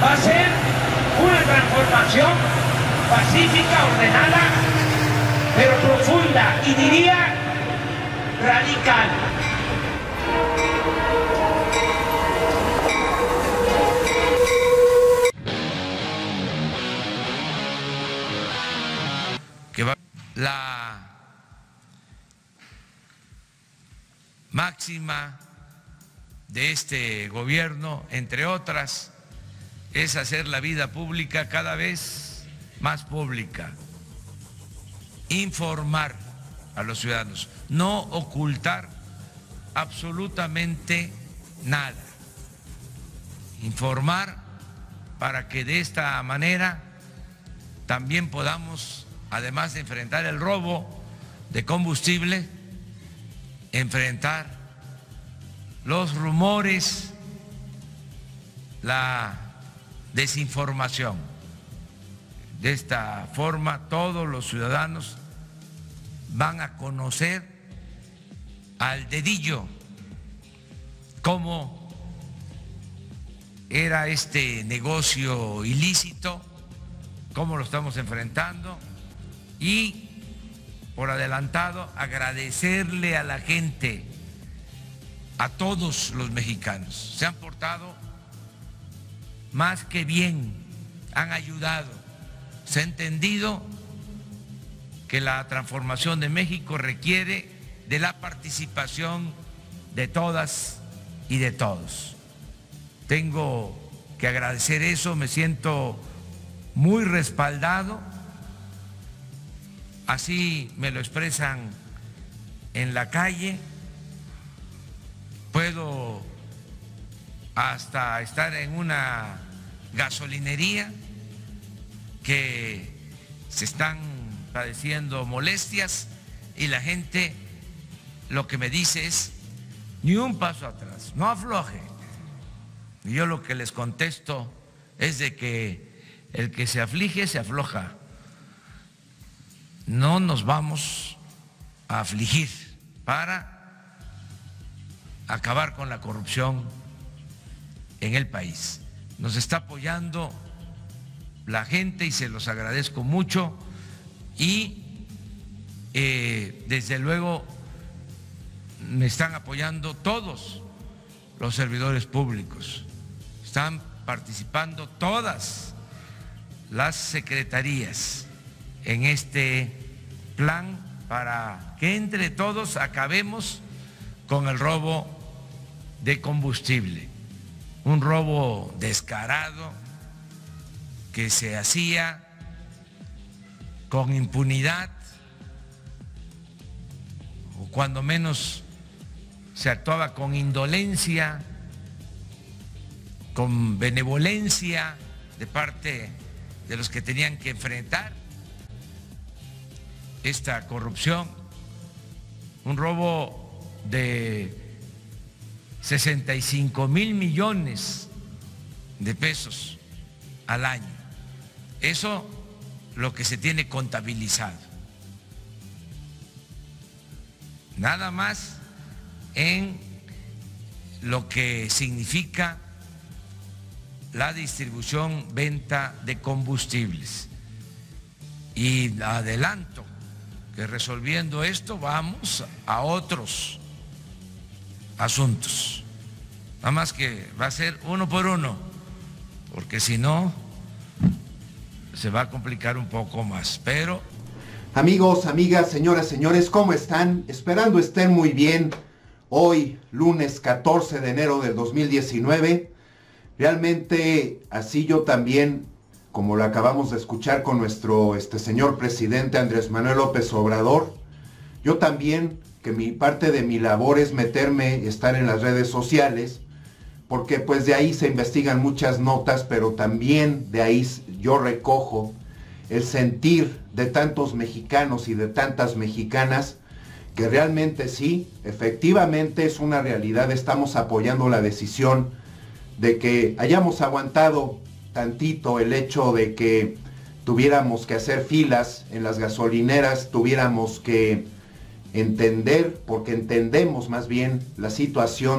Va a ser una transformación pacífica, ordenada, pero profunda y diría radical. Que va la máxima de este gobierno, entre otras, es hacer la vida pública cada vez más pública, informar a los ciudadanos, no ocultar absolutamente nada, informar para que de esta manera también podamos, además de enfrentar el robo de combustible, enfrentar los rumores, la desinformación. De esta forma todos los ciudadanos van a conocer al dedillo cómo era este negocio ilícito, cómo lo estamos enfrentando y, por adelantado, agradecerle a la gente, a todos los mexicanos. Se han portado más que bien, han ayudado. Se ha entendido que la transformación de México requiere de la participación de todas y de todos. Tengo que agradecer eso, me siento muy respaldado. Así me lo expresan en la calle. Puedo hasta estar en una gasolinería que se están padeciendo molestias y la gente lo que me dice es: ni un paso atrás, no afloje. Y yo lo que les contesto es de que el que se aflige se afloja. No nos vamos a afligir para acabar con la corrupción en el país. Nos está apoyando la gente y se los agradezco mucho, y desde luego me están apoyando todos los servidores públicos, están participando todas las secretarías en este plan para que entre todos acabemos con el robo de combustible, un robo descarado que se hacía con impunidad, o cuando menos se actuaba con indolencia, con benevolencia de parte de los que tenían que enfrentar esta corrupción, un robo de 65,000 millones de pesos al año. Eso lo que se tiene contabilizado. Nada más en lo que significa la distribución, venta de combustibles. Y adelanto que resolviendo esto vamos a otros asuntos. Nada más que va a ser uno por uno, porque si no se va a complicar un poco más. Pero amigos, amigas, señoras, señores, ¿cómo están? Esperando estén muy bien. Hoy, lunes 14 de enero del 2019. Realmente, así yo también, como lo acabamos de escuchar con nuestro señor presidente Andrés Manuel López Obrador, yo también, que parte de mi labor es meterme, estar en las redes sociales, porque pues de ahí se investigan muchas notas, pero también de ahí yo recojo el sentir de tantos mexicanos y de tantas mexicanas, que realmente sí, efectivamente es una realidad. Estamos apoyando la decisión de que hayamos aguantado tantito el hecho de que tuviéramos que hacer filas en las gasolineras, tuviéramos que entender, porque entendemos más bien la situación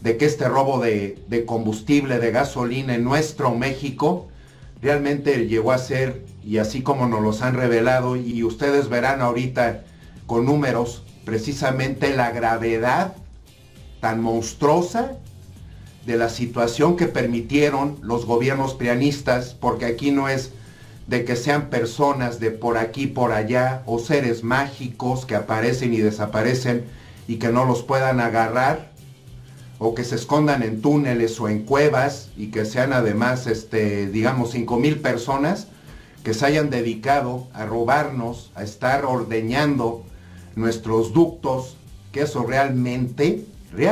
de que este robo de combustible, de gasolina en nuestro México, realmente llegó a ser, y así como nos los han revelado, y ustedes verán ahorita con números, precisamente la gravedad tan monstruosa de la situación que permitieron los gobiernos prianistas, porque aquí no es de que sean personas de por aquí, por allá, o seres mágicos que aparecen y desaparecen y que no los puedan agarrar, o que se escondan en túneles o en cuevas, y que sean además, digamos, 5,000 personas que se hayan dedicado a robarnos, a estar ordeñando nuestros ductos, que eso realmente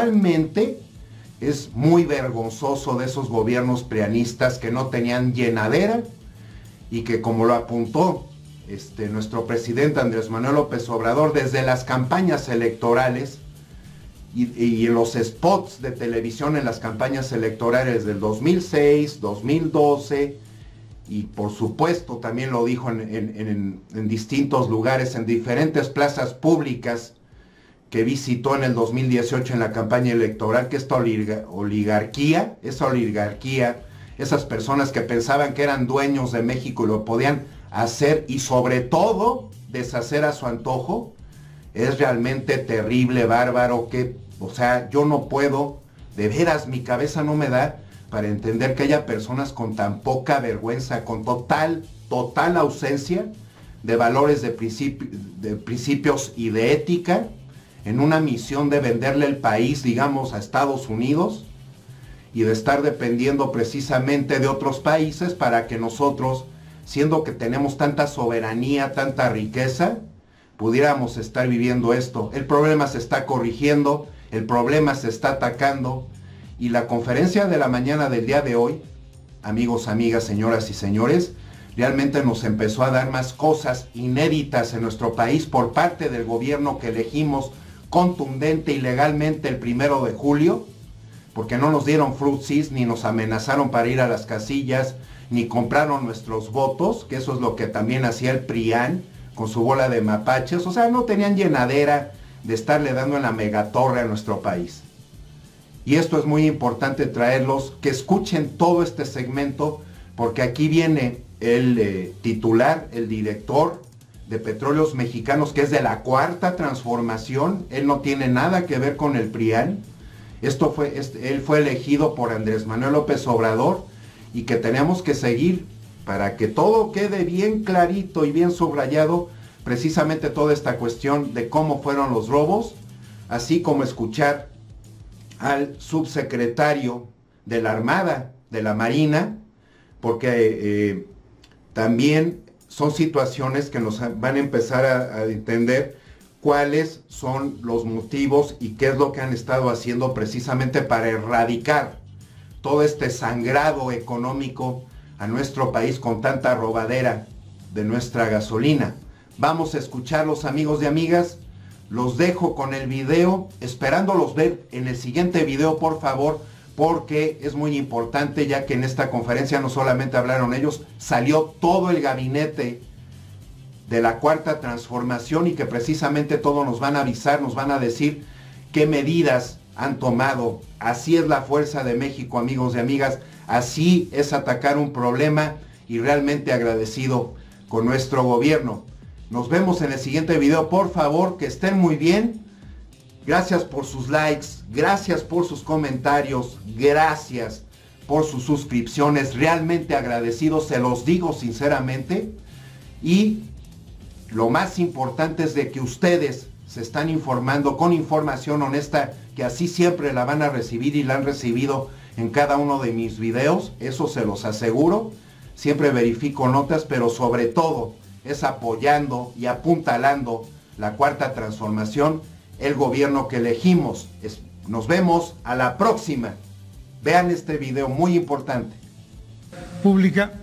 es muy vergonzoso de esos gobiernos prianistas que no tenían llenadera, y que, como lo apuntó nuestro presidente Andrés Manuel López Obrador, desde las campañas electorales y en los spots de televisión en las campañas electorales del 2006, 2012, y por supuesto también lo dijo en distintos lugares, en diferentes plazas públicas que visitó en el 2018 en la campaña electoral, que esta oligarquía, esas personas que pensaban que eran dueños de México y lo podían hacer y sobre todo deshacer a su antojo, es realmente terrible, bárbaro, o sea, yo no puedo, de veras, mi cabeza no me da para entender que haya personas con tan poca vergüenza, con total ausencia de valores, de principios y de ética, en una misión de venderle el país, digamos, a Estados Unidos, y de estar dependiendo precisamente de otros países para que nosotros, siendo que tenemos tanta soberanía, tanta riqueza, pudiéramos estar viviendo esto. El problema se está corrigiendo, el problema se está atacando, y la conferencia de la mañana del día de hoy, amigos, amigas, señoras y señores, realmente nos empezó a dar más cosas inéditas en nuestro país por parte del gobierno que elegimos contundente y legalmente el 1 de julio, porque no nos dieron frutsis, ni nos amenazaron para ir a las casillas, ni compraron nuestros votos, que eso es lo que también hacía el PRIAN con su bola de mapaches. O sea, no tenían llenadera de estarle dando en la megatorre a nuestro país. Y esto es muy importante traerlos, que escuchen todo este segmento, porque aquí viene el titular, el director de Petróleos Mexicanos, que es de la Cuarta Transformación. Él no tiene nada que ver con el PRIAN. Él fue elegido por Andrés Manuel López Obrador, y que tenemos que seguir para que todo quede bien clarito y bien subrayado, precisamente toda esta cuestión de cómo fueron los robos, así como escuchar al subsecretario de la Armada, de la Marina, porque también son situaciones que nos van a empezar a entender cuáles son los motivos y qué es lo que han estado haciendo precisamente para erradicar todo este sangrado económico a nuestro país con tanta robadera de nuestra gasolina. Vamos a escucharlos, amigos y amigas. Los dejo con el video, esperándolos ver en el siguiente video, por favor, porque es muy importante, ya que en esta conferencia no solamente hablaron ellos, salió todo el gabinete de la Cuarta Transformación, y que precisamente todos nos van a avisar, nos van a decir qué medidas han tomado. Así es la fuerza de México, amigos y amigas, así es atacar un problema, y realmente agradecido con nuestro gobierno. Nos vemos en el siguiente video, por favor, que estén muy bien. Gracias por sus likes, gracias por sus comentarios, gracias por sus suscripciones, realmente agradecidos, se los digo sinceramente. Y lo más importante es de que ustedes se están informando con información honesta, que así siempre la van a recibir y la han recibido en cada uno de mis videos, eso se los aseguro. Siempre verifico notas, pero sobre todo es apoyando y apuntalando la Cuarta Transformación, el gobierno que elegimos. Nos vemos a la próxima. Vean este video muy importante. Pública,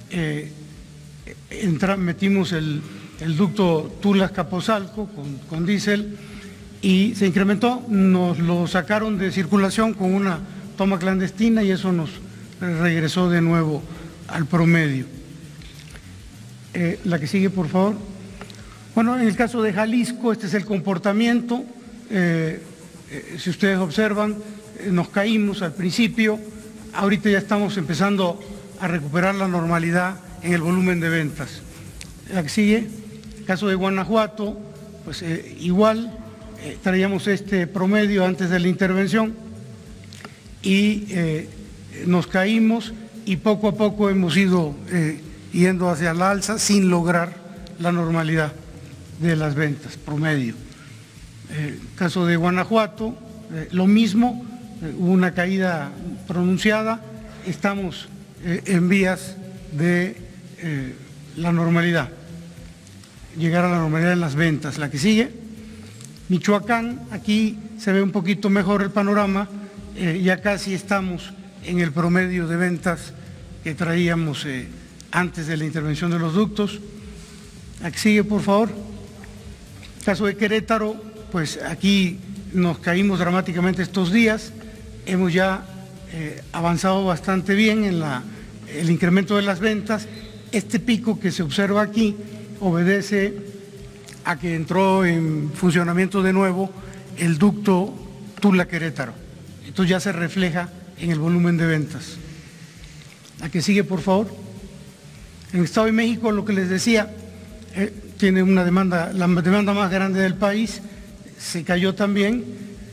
metimos el ducto Tula-Capozalco con diésel y se incrementó, nos lo sacaron de circulación con una toma clandestina y eso nos regresó de nuevo al promedio. La que sigue, por favor. Bueno, en el caso de Jalisco, este es el comportamiento. Si ustedes observan, nos caímos al principio, ahorita ya estamos empezando a recuperar la normalidad en el volumen de ventas. La que sigue, el caso de Guanajuato, pues igual traíamos este promedio antes de la intervención y nos caímos y poco a poco hemos ido yendo hacia la alza sin lograr la normalidad de las ventas promedio. Caso de Guanajuato, lo mismo, hubo una caída pronunciada, estamos en vías de la normalidad, llegar a la normalidad en las ventas. La que sigue, Michoacán, aquí se ve un poquito mejor el panorama, ya casi estamos en el promedio de ventas que traíamos antes de la intervención de los ductos. La que sigue, por favor. Caso de Querétaro, pues aquí nos caímos dramáticamente estos días, hemos ya avanzado bastante bien en el incremento de las ventas. Este pico que se observa aquí obedece a que entró en funcionamiento de nuevo el ducto Tula-Querétaro. Esto ya se refleja en el volumen de ventas. La que sigue, por favor. En el Estado de México, lo que les decía, tiene una demanda, la demanda más grande del país, se cayó también,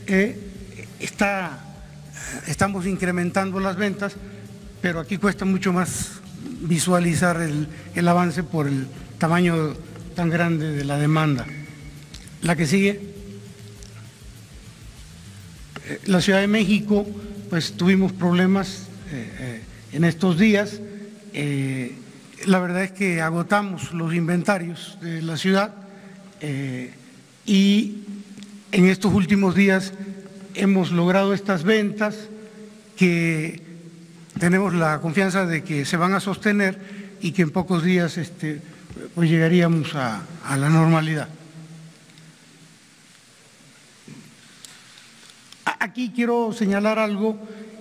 estamos incrementando las ventas, pero aquí cuesta mucho más visualizar el avance por el tamaño tan grande de la demanda. La que sigue, la Ciudad de México, pues tuvimos problemas en estos días. La verdad es que agotamos los inventarios de la ciudad y en estos últimos días hemos logrado estas ventas que tenemos la confianza de que se van a sostener y que en pocos días pues llegaríamos a la normalidad. Aquí quiero señalar algo,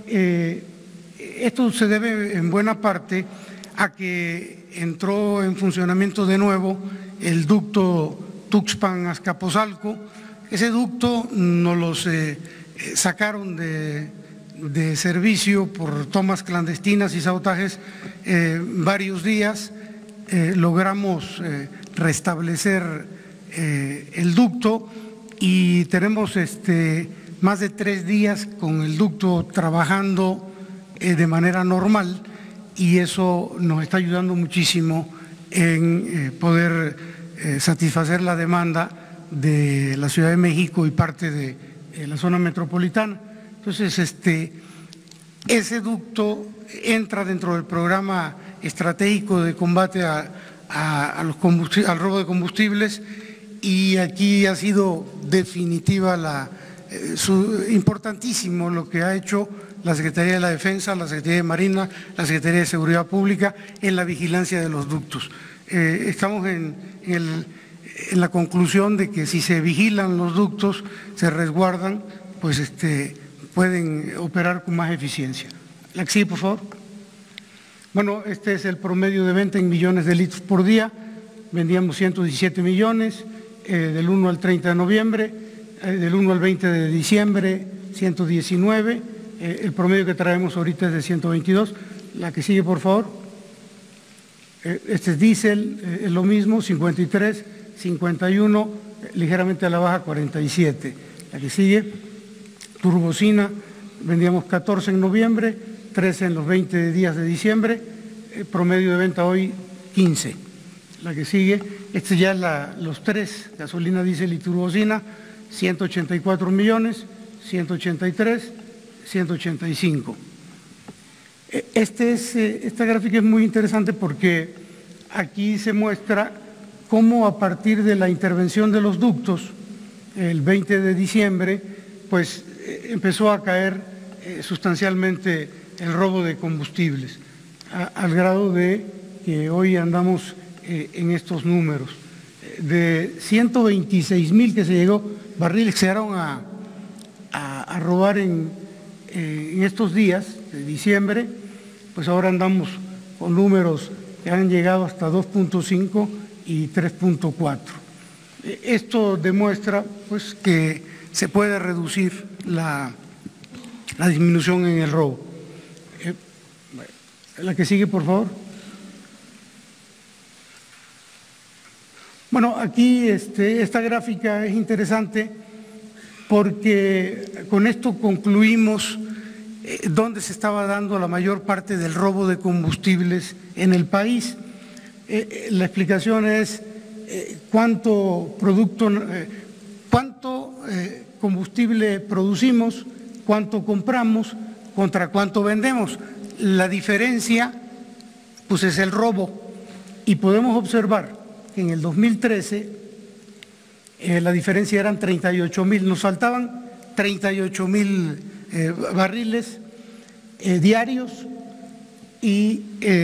esto se debe en buena parte a que entró en funcionamiento de nuevo el ducto Tuxpan-Azcapotzalco. Ese ducto nos los sacaron de servicio por tomas clandestinas y sabotajes varios días. Logramos restablecer el ducto y tenemos más de 3 días con el ducto trabajando de manera normal y eso nos está ayudando muchísimo en poder satisfacer la demanda de la Ciudad de México y parte de la zona metropolitana. Entonces, ese ducto entra dentro del programa estratégico de combate al robo de combustibles y aquí ha sido definitiva importantísimo lo que ha hecho la Secretaría de la Defensa, la Secretaría de Marina, la Secretaría de Seguridad Pública en la vigilancia de los ductos. Estamos en la conclusión de que si se vigilan los ductos, se resguardan, pues pueden operar con más eficiencia. La que sigue, por favor. Bueno, este es el promedio de venta en millones de litros por día. Vendíamos 117 millones, del 1 al 30 de noviembre, del 1 al 20 de diciembre, 119. El promedio que traemos ahorita es de 122. La que sigue, por favor. Este es diésel, es lo mismo, 53, 51, ligeramente a la baja, 47. La que sigue, turbocina, vendíamos 14 en noviembre, 13 en los 20 días de diciembre, promedio de venta hoy 15. La que sigue, ya es los 3, gasolina, diésel y turbocina, 184 millones, 183, 185. Esta gráfica es muy interesante porque aquí se muestra cómo a partir de la intervención de los ductos, el 20 de diciembre, pues empezó a caer sustancialmente el robo de combustibles, al grado de que hoy andamos en estos números. De 126,000 que se llegó, barriles que se llegaron a robar en estos días de diciembre, pues ahora andamos con números que han llegado hasta 2.5 y 3.4. Esto demuestra pues que se puede reducir la disminución en el robo. La que sigue, por favor. Bueno, aquí esta gráfica es interesante porque con esto concluimos dónde se estaba dando la mayor parte del robo de combustibles en el país. La explicación es cuánto combustible producimos, cuánto compramos, contra cuánto vendemos. La diferencia, pues, es el robo. Y podemos observar que en el 2013 la diferencia eran 38.000, nos faltaban 38.000 barriles diarios y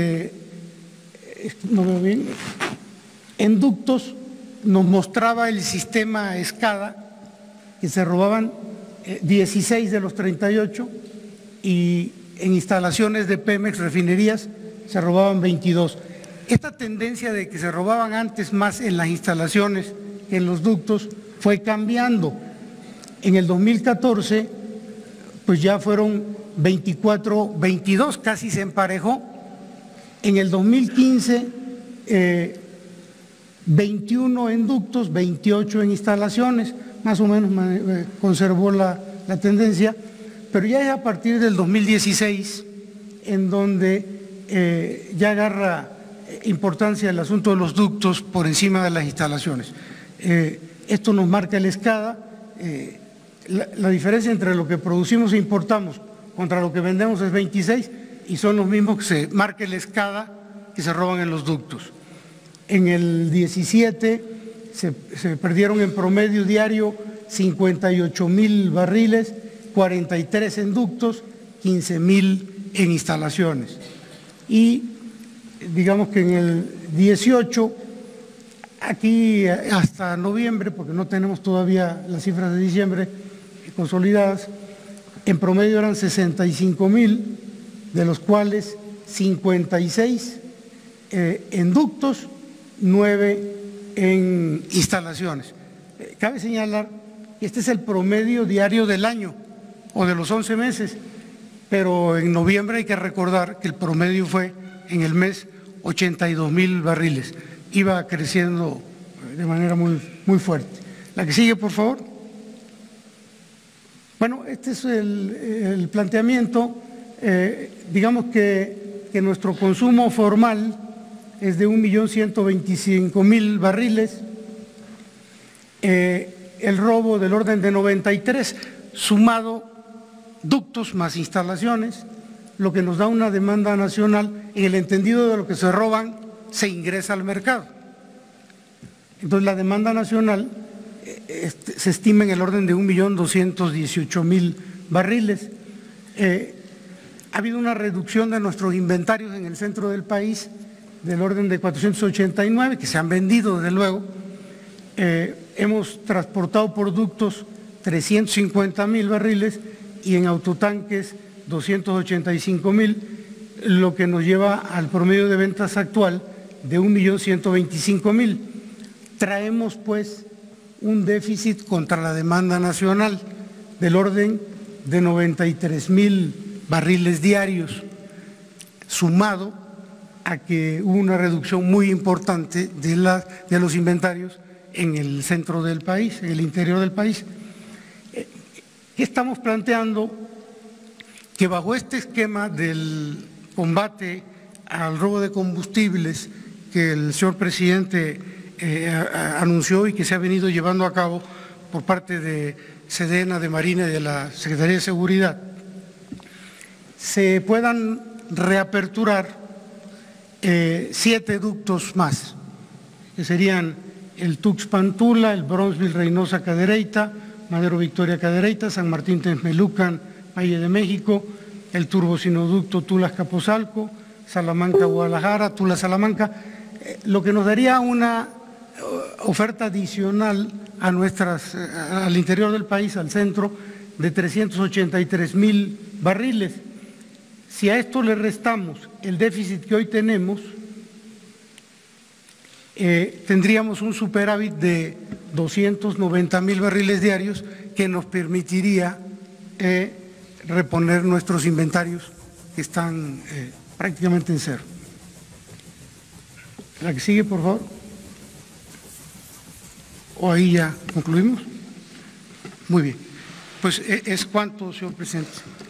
no veo bien, en ductos nos mostraba el sistema SCADA que se robaban 16 de los 38 y en instalaciones de Pemex, refinerías, se robaban 22. Esta tendencia de que se robaban antes más en las instalaciones que en los ductos fue cambiando. En el 2014, pues ya fueron 24, 22, casi se emparejó. En el 2015, 21 en ductos, 28 en instalaciones, más o menos conservó la tendencia, pero ya es a partir del 2016 en donde ya agarra importancia el asunto de los ductos por encima de las instalaciones. Esto nos marca el SCADA, la diferencia entre lo que producimos e importamos contra lo que vendemos es 26 y son los mismos que se marca el SCADA que se roban en los ductos. En el 17 se perdieron en promedio diario 58.000 barriles, 43 en ductos, 15.000 en instalaciones. Y digamos que en el 18, aquí hasta noviembre, porque no tenemos todavía las cifras de diciembre consolidadas, en promedio eran 65.000, de los cuales 56 en ductos, 9 en instalaciones. Cabe señalar que este es el promedio diario del año o de los 11 meses, pero en noviembre hay que recordar que el promedio fue en el mes 82.000 barriles. Iba creciendo de manera muy fuerte. La que sigue, por favor. Bueno, este es el planteamiento. Digamos que nuestro consumo formal es de 1.125.000 barriles, el robo del orden de 93, sumado ductos más instalaciones, lo que nos da una demanda nacional en el entendido de lo que se roban se ingresa al mercado. Entonces la demanda nacional se estima en el orden de 1.218.000 barriles. Ha habido una reducción de nuestros inventarios en el centro del país del orden de 489, que se han vendido desde luego. Hemos transportado productos 350.000 barriles y en autotanques 285.000, lo que nos lleva al promedio de ventas actual de 1.125.000. Traemos pues un déficit contra la demanda nacional del orden de 93.000 barriles diarios, sumado a que hubo una reducción muy importante de los inventarios en el centro del país, en el interior del país. ¿Qué estamos planteando? Que bajo este esquema del combate al robo de combustibles que el señor presidente anunció y que se ha venido llevando a cabo por parte de Sedena, de Marina y de la Secretaría de Seguridad, se puedan reaperturar 7 ductos más, que serían el Tuxpan-Tula, el Bronzeville-Reynosa-Cadereyta, Madero Victoria-Cadereyta, San Martín-Texmelucan, Valle de México, el turbocinoducto Tula-Escapotzalco, Salamanca-Guadalajara, Tula-Salamanca, lo que nos daría una oferta adicional al interior del país, al centro, de 383.000 barriles. Si a esto le restamos el déficit que hoy tenemos, tendríamos un superávit de 290.000 barriles diarios que nos permitiría reponer nuestros inventarios que están prácticamente en cero. La que sigue, por favor. ¿O ahí ya concluimos? Muy bien. Pues es cuanto, señor presidente.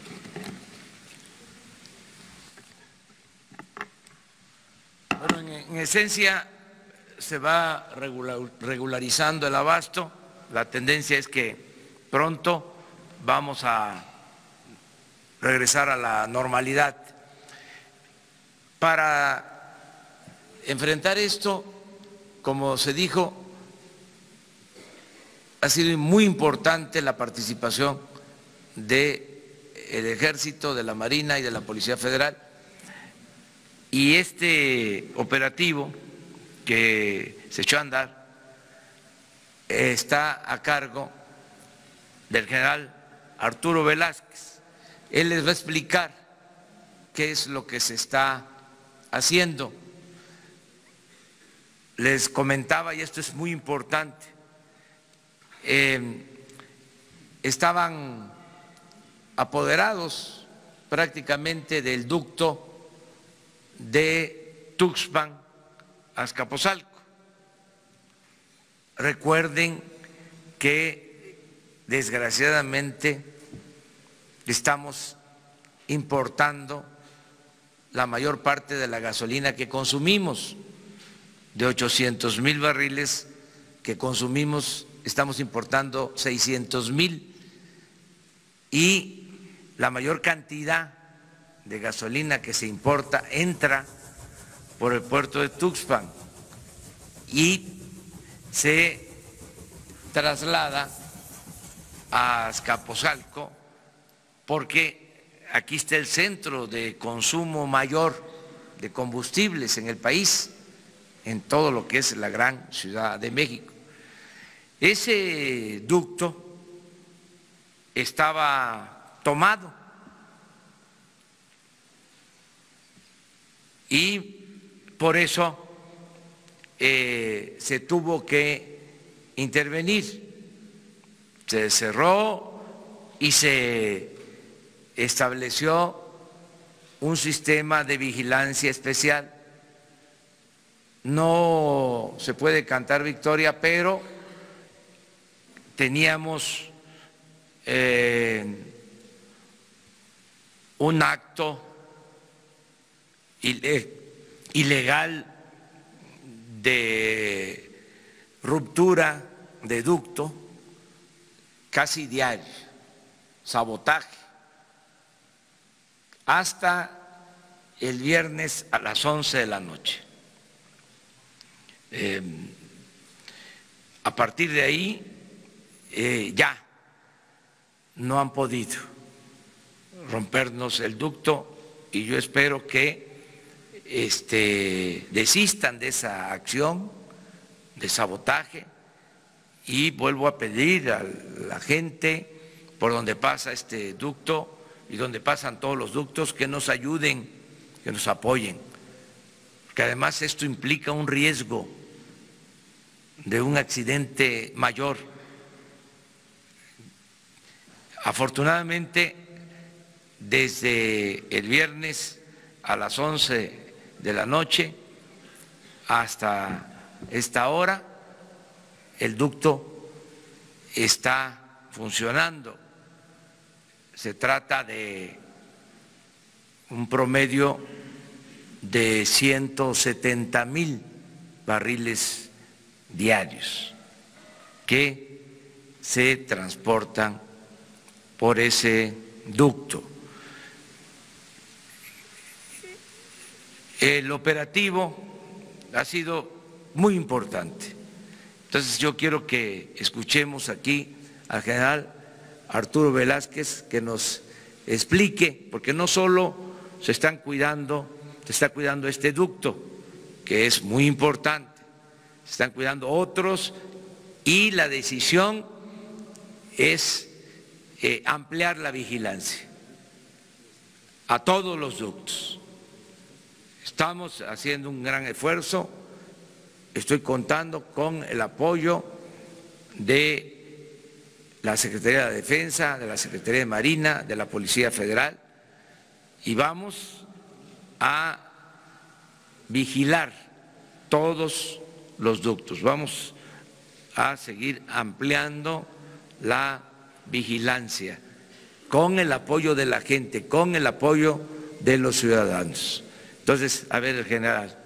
Bueno, en esencia se va regularizando el abasto. La tendencia es que pronto vamos a regresar a la normalidad. Para enfrentar esto, como se dijo, ha sido muy importante la participación del Ejército, de la Marina y de la Policía Federal. Y este operativo que se echó a andar está a cargo del general Arturo Velázquez. Él les va a explicar qué es lo que se está haciendo. Les comentaba, y esto es muy importante, estaban apoderados prácticamente del ducto de Tuxpan a Azcapotzalco. Recuerden que desgraciadamente estamos importando la mayor parte de la gasolina que consumimos. De 800,000 barriles que consumimos, estamos importando 600,000, y la mayor cantidad de gasolina que se importa entra por el puerto de Tuxpan y se traslada a Azcapotzalco, porque aquí está el centro de consumo mayor de combustibles en el país, en todo lo que es la gran Ciudad de México. Ese ducto estaba tomado y por eso se tuvo que intervenir. Se cerró y se estableció un sistema de vigilancia especial. No se puede cantar victoria, pero teníamos un acto ilegal de ruptura de ducto casi diario, sabotaje, hasta el viernes a las 11 de la noche. A partir de ahí ya no han podido rompernos el ducto y yo espero que desistan de esa acción de sabotaje, y vuelvo a pedir a la gente por donde pasa este ducto y donde pasan todos los ductos que nos ayuden, que nos apoyen, porque además esto implica un riesgo de un accidente mayor. Afortunadamente, desde el viernes a las 11 de la noche hasta esta hora, el ducto está funcionando. Se trata de un promedio de 170,000 barriles diarios que se transportan por ese ducto. El operativo ha sido muy importante. Entonces yo quiero que escuchemos aquí al general Arturo Velázquez que nos explique, porque no solo se está cuidando este ducto, que es muy importante, se están cuidando otros, y la decisión es ampliar la vigilancia a todos los ductos. Estamos haciendo un gran esfuerzo, estoy contando con el apoyo de la Secretaría de Defensa, de la Secretaría de Marina, de la Policía Federal, y vamos a vigilar todos los ductos. Vamos a seguir ampliando la vigilancia con el apoyo de la gente, con el apoyo de los ciudadanos. Entonces, a ver, el general.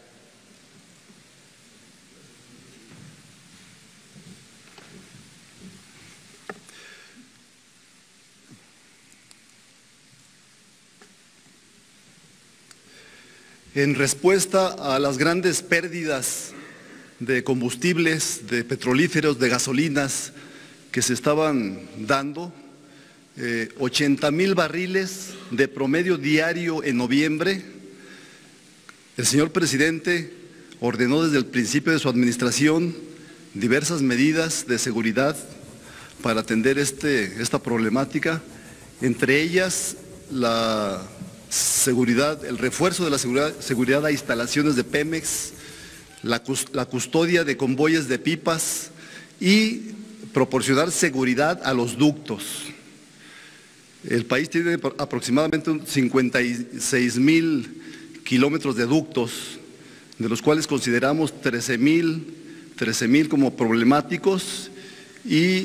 En respuesta a las grandes pérdidas de combustibles, de petrolíferos, de gasolinas que se estaban dando, 80,000 barriles de promedio diario en noviembre, el señor presidente ordenó desde el principio de su administración diversas medidas de seguridad para atender esta problemática, entre ellas la seguridad, el refuerzo de la seguridad a instalaciones de Pemex, la custodia de convoyes de pipas y proporcionar seguridad a los ductos. El país tiene aproximadamente 56,000 kilómetros de ductos, de los cuales consideramos 13,000 como problemáticos y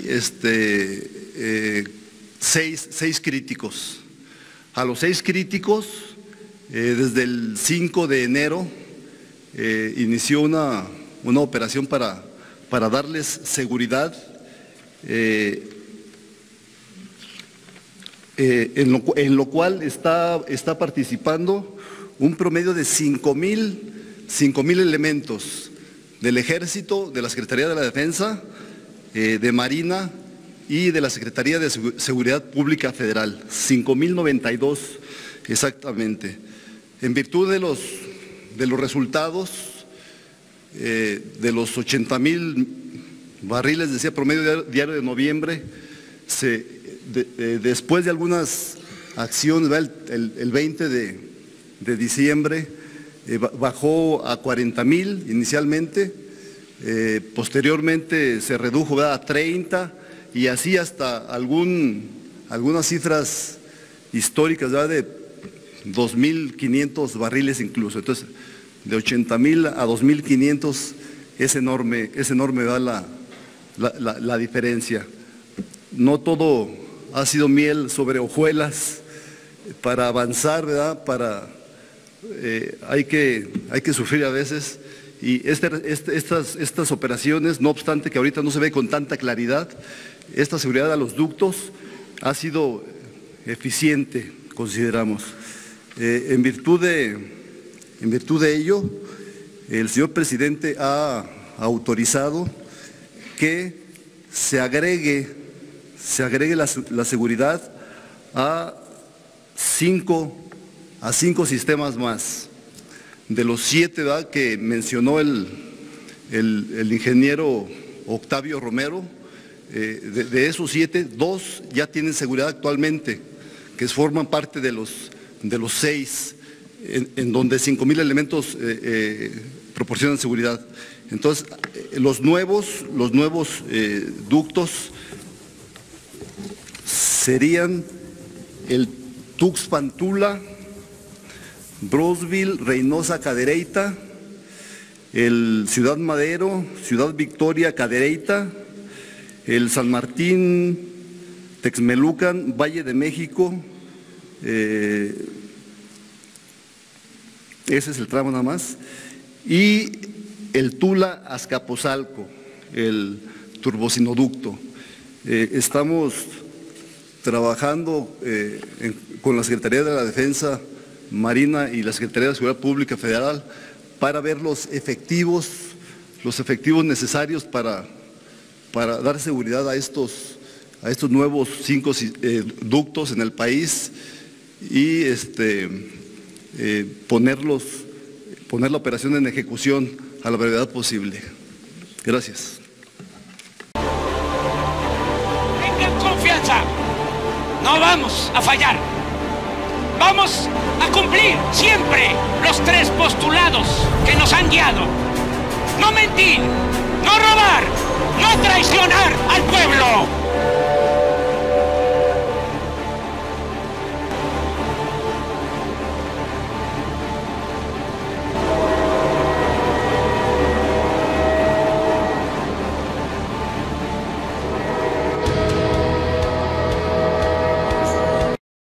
6 críticos. A los 6 críticos, desde el 5 de enero, inició una operación para darles seguridad, en lo cual está participando un promedio de 5,000 elementos del Ejército, de la Secretaría de la Defensa, de Marina y de la Secretaría de Seguridad Pública Federal, 5,092 exactamente. En virtud de los resultados, de los 80,000 barriles, decía, promedio diario de noviembre, después de algunas acciones, el 20 de diciembre, bajó a 40,000 inicialmente, posteriormente se redujo a 30, y así hasta algunas cifras históricas, ¿verdad?, de 2,500 barriles incluso. Entonces, de 80,000 a 2,500 es enorme, ¿verdad?, la diferencia. No todo ha sido miel sobre hojuelas para avanzar, ¿verdad? Hay que sufrir a veces, y estas operaciones, no obstante que ahorita no se ve con tanta claridad, esta seguridad a los ductos ha sido eficiente, consideramos. En virtud de ello, el señor presidente ha autorizado que se agregue la seguridad a 5 sistemas más. De los 7, ¿verdad?, que mencionó el ingeniero Octavio Romero, de esos 7, 2 ya tienen seguridad actualmente, que forman parte de los 6, en donde 5,000 elementos proporcionan seguridad. Entonces, los nuevos ductos serían el Tuxpan-Tula, Brownsville, Reynosa, Cadereyta, el Ciudad Madero, Ciudad Victoria, Cadereyta, el San Martín, Texmelucan, Valle de México, ese es el tramo nada más, y el Tula Azcapotzalco, el turbocinoducto. Estamos trabajando con la Secretaría de la Defensa, Marina y la Secretaría de Seguridad Pública Federal para ver los efectivos necesarios para dar seguridad a estos nuevos 5 ductos en el país y poner la operación en ejecución a la brevedad posible. Gracias. Tengan confianza, no vamos a fallar. Vamos a cumplir siempre los 3 postulados que nos han guiado. No mentir, no robar, no traicionar al pueblo.